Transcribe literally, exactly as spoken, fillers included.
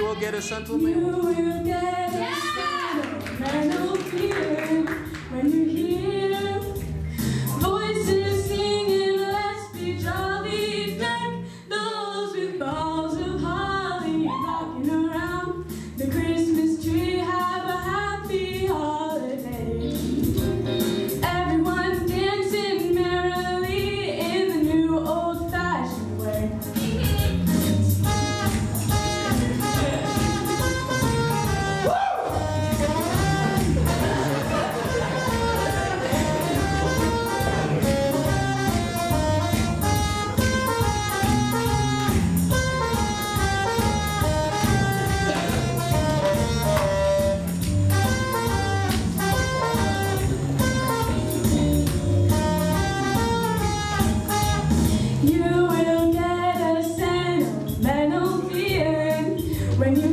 will get a sentimental. You will get a sentimental feeling when you hear voices singing, let's be jolly, deck those with balls of holly, rocking around the Christmas tree. Have a happy holiday. Everyone dancing merrily in the new old-fashioned way. You will get a sentimental feeling when you